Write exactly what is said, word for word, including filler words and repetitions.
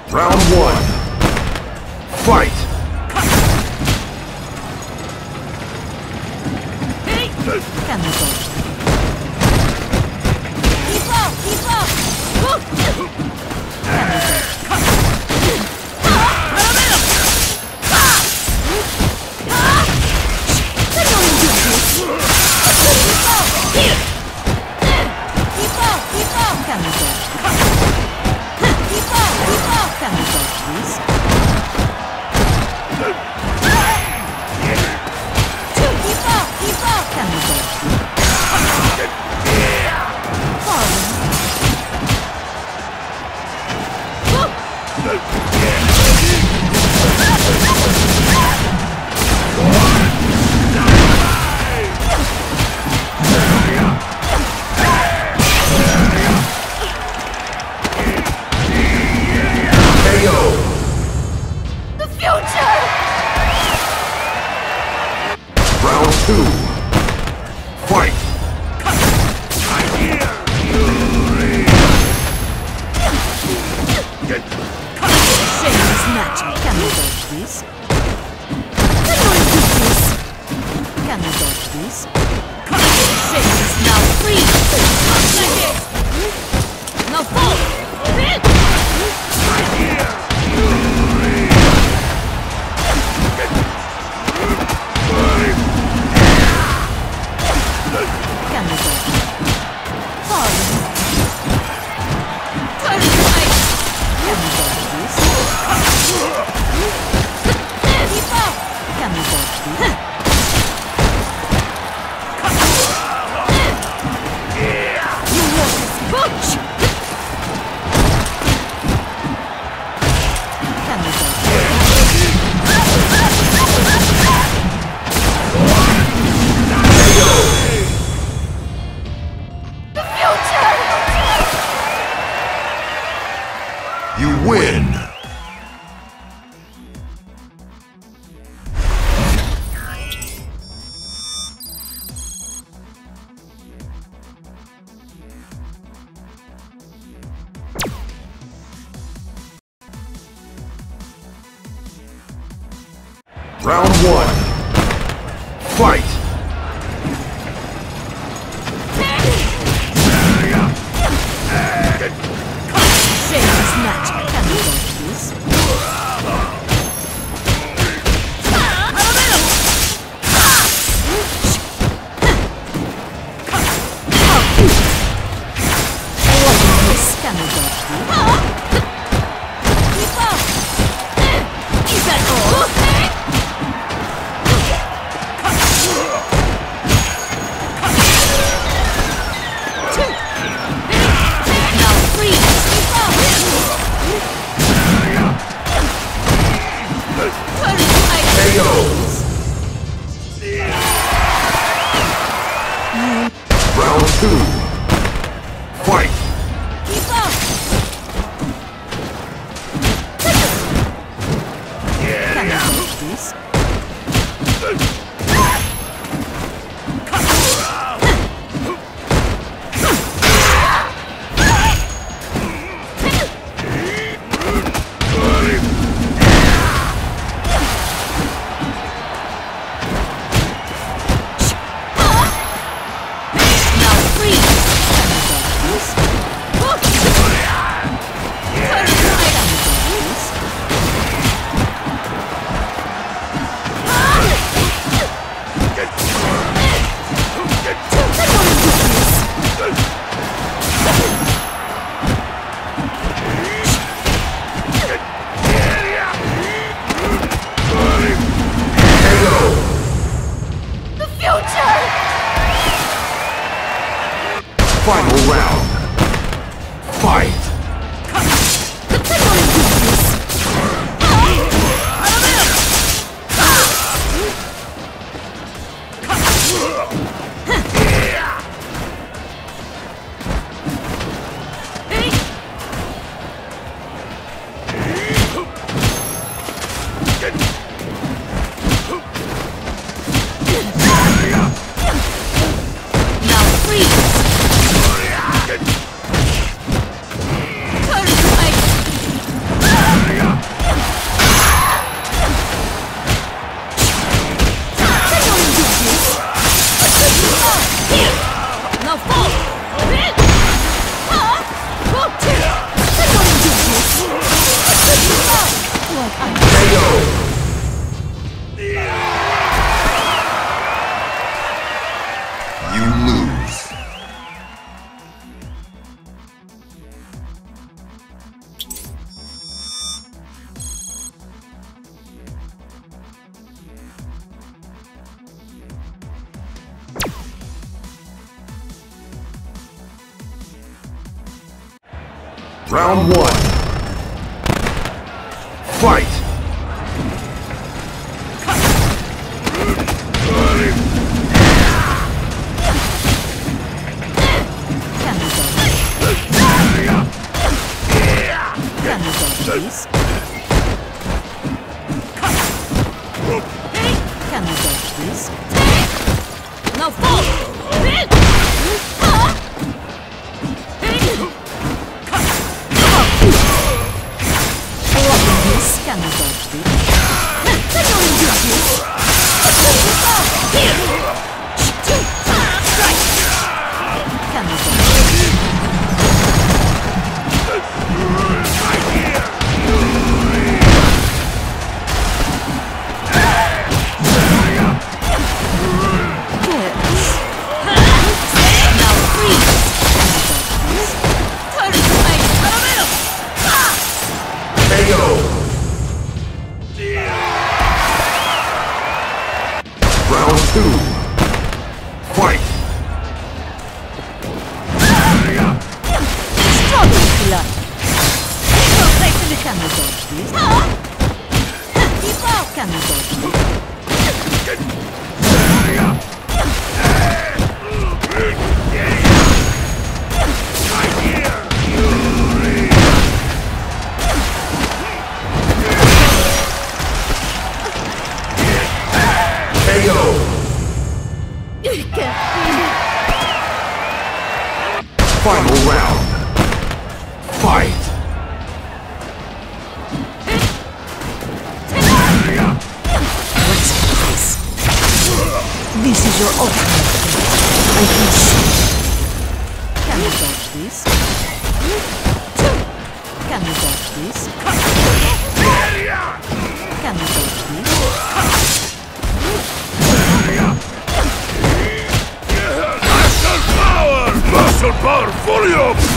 Round one. Fight! Can we go? Keep up! Keep up! Can we go? Round two. Fight! Shameless magic. Can we dodge this? Annoying goodness. Can we dodge this? Shameless now free. Like it. Now fall. Can we dodge? Fall. Turn right. Can we dodge this? Keep up. Can we dodge this? You want this butch? Can we dodge You win! Round one. Fight! shameless magic? Can we dodge this? Can we dodge this? Keep up! Is that all? Now freeze! Keep up! K O! Round two. Fight! Keep up! Can we dodge this? Now freeze! Can we dodge this? Turn right. Can we dodge this? K O! The future! Final round. Fight! Now freeze! Turn right! Round one. Fight! Can we dodge? Can we dodge this? Can we dodge this? No fall! Can we dodge this? They're going to use this! Here! Strike! Can we dodge this? Yes. Now freeze! Can we dodge this? Turn it away! K O! Round two. Fight! Struggle, blood! No place in the can we dodge this? Keep out! Can we dodge this? K O! Final round. Fight! What's this? This is your ultimate thing. I can see. Can we dodge this? Can we dodge this? Can we dodge this? Muscle power! Muscle power, fully up!